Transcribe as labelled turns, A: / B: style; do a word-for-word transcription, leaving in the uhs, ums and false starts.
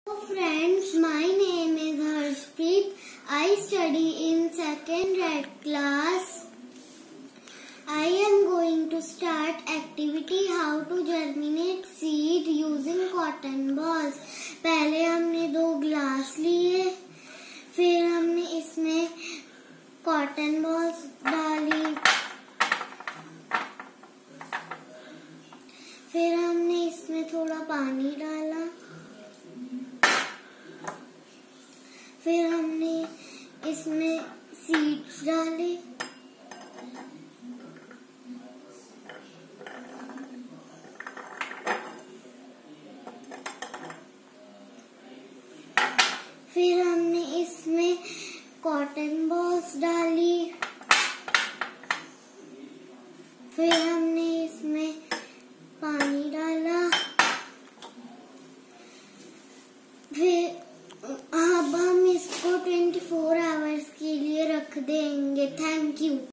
A: Friends, my name is Harshpreet. I study in second grade class. I am going to start activity how to germinate seed using cotton balls. पहले हमने दो glass लिए, फिर हमने इसमें cotton balls डाली, फिर हमने इसमें थोड़ा पानी डाला, फिर हमने इसमें सीड्स डाले, फिर हमने इसमें कॉटन बॉल्स डाली, फिर हमने इसमें पानी डाला, फिर अब हम इसको चौबीस आवर्स के लिए रख देंगे। Thank you.